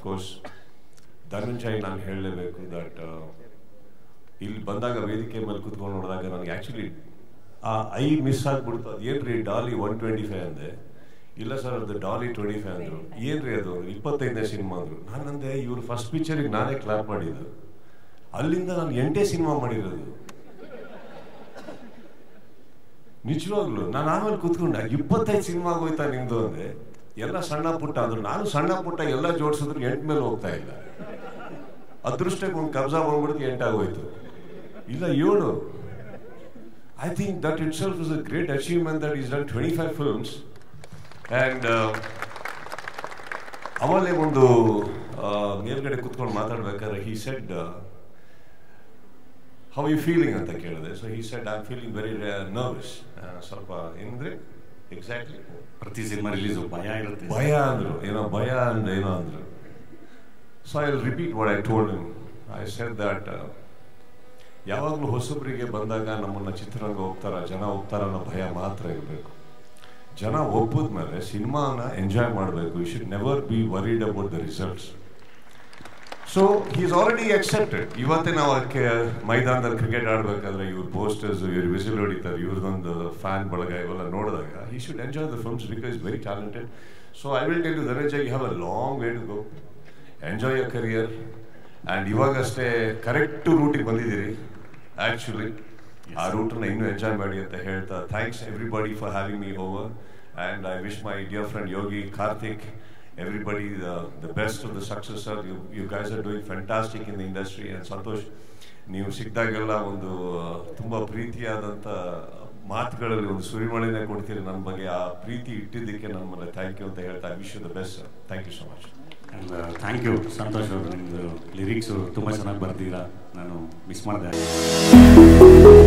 Course Dhananjay ನಾನು ಹೇಳಲೇಬೇಕು that ಇಲ್ಲಿ ಬಂದಾಗ ವೇದಿಕೆ ಮೇಲೆ ಕೂತ್ಕೊಂಡು ನೋಡಿದಾಗ ನನಗೆ ಆ್ಯಕ್ಚುಲಿ ಆ ಐ ಮಿಸ್ ಆಗಿಬಿಡ್ತು. ಅದು ಏನ್ರಿ ಡಾಲಿ 125 ಅಂದೆ. ಇಲ್ಲ ಸರ್ ಅದು ಡಾಲಿ 25 ಅಂದರು. ಏನ್ರಿ ಅದು 25ನೇ ಸಿನಿಮಾ ಅಂದರು. ನಾನಂದೆ ಇವ್ರು ಫಸ್ಟ್ ಪಿಕ್ಚರಿಗೆ ನಾನೇ ಕ್ಲಾಪ್ ಮಾಡಿದ್ದು, ಅಲ್ಲಿಂದ ನಾನು 8 ಸಿನಿಮಾ ಮಾಡಿರೋದು ನಿಜವಾಗ್ಲು. ನಾನು ಆಮೇಲೆ ಕೂತ್ಕೊಂಡೆ 25 ಸಿನಿಮಾ ಹೋಯ್ತಾ ನಿಮ್ದು ಅಂದೆ. ಎಲ್ಲ ಸಣ್ಣ ಪುಟ್ಟ ಅಂದ್ರು. ನಾನು ಸಣ್ಣ ಪುಟ್ಟ ಎಲ್ಲ ಜೋಡಿಸಿದ್ರು 8 ಮೇಲೆ ಹೋಗ್ತಾ ಇಲ್ಲ. ಅದೃಷ್ಟಕ್ಕೆ ಒಂದು ಕಬ್ಜಾ ಬಂದ್ಬಿಡ್ತು 8 ಆಗೋಯ್ತು. ಇಲ್ಲ 7. I think that itself is a great achievement that he's done 25 films. And ಅವಲೇ ಒಂದು ಮೇಲ್ಗಡೆ ಕೂತ್ಕೊಂಡು ಮಾತಾಡ್ಬೇಕಾದ್ರೆ he said how are you feeling ಅಂತ ಕೇಳಿದೆ. So he said I'm feeling very nervous. ಸ್ವಲ್ಪ ಏನಂದ್ರೆ ಎಕ್ಸಾಕ್ಟ್ಲಿ ಪ್ರತಿ ಸಿನಿಮಾ ರಿಲೀಸು ಭಯ ಇರುತ್ತೆ. ಭಯ ಅಂದರು. ಏನೋ ಭಯ ಅಂದ್ರೆ ಏನೋ ಅಂದರು. So I'll repeat what I told him. I said that ಯಾವಾಗಲೂ ಹೊಸಬರಿಗೆ ಬಂದಾಗ ನಮ್ಮನ್ನ ಚಿತ್ರರಂಗ ಜನ ಹೋಗ್ತಾರ ಅನ್ನೋ ಭಯ ಮಾತ್ರ ಇರಬೇಕು. ಜನ ಒಪ್ಪಿದ್ಮೇಲೆ ಸಿನಿಮಾನ ಎಂಜಾಯ್ ಮಾಡಬೇಕು. You should never be worried about the results. So he is already accepted. ಇವತ್ತೇ ನಾವು ಮೈದಾನದಲ್ಲಿ ಕ್ರಿಕೆಟ್ ಆಡಬೇಕಾದ್ರೆ ಇವ್ರ ಪೋಸ್ಟರ್ಸ್, ಇವ್ರ ವಿಸಿಲ್ ಹೊಡಿತಾರೆ, ಇವ್ರದೊಂದು ಫ್ಯಾನ್ ಬಳಗ ಇವೆಲ್ಲ ನೋಡಿದಾಗ he should enjoy the films because very talented. So I will tell you Dhananjay, you have a long way to go. Enjoy your career. And ಇವಾಗಷ್ಟೇ ಕರೆಕ್ಟ್ ರೂಟಿಗೆ ಬಂದಿದ್ದೀರಿ. ಆ್ಯಕ್ಚುಲಿ ಆ ರೂಟನ್ನು ಇನ್ನೂ ಎಂಜಾಯ್ ಮಾಡಿ ಅಂತ ಹೇಳ್ತಾ, thanks everybody for having me over. And I wish my dear friend Yogi, Karthik, everybody the best of the success, sir. You guys are doing fantastic in the industry. And Santosh, ನೀವು ಸಿಕ್ಕಿದಾಗೆಲ್ಲ ಒಂದು ತುಂಬ ಪ್ರೀತಿಯಾದಂಥ ಮಾತುಗಳಲ್ಲಿ ಒಂದು ಸುರಿಮಳೆನೇ ಕೊಡ್ತೀರಿ ನನ್ನ ಬಗ್ಗೆ. ಆ ಪ್ರೀತಿ ಇಟ್ಟಿದ್ದಕ್ಕೆ ನನ್ನ ಮೇಲೆ ಥ್ಯಾಂಕ್ ಯು ಅಂತ ಹೇಳ್ತಾ I wish you the best, sir. Thank you so much. And thank you Santosh ಅವರು. ನಿಮ್ಮದು ಲಿರಿಕ್ಸು ತುಂಬ ಚೆನ್ನಾಗಿ ಬರ್ತೀರಾ, ನಾನು ಮಿಸ್ ಮಾಡಿದೆ.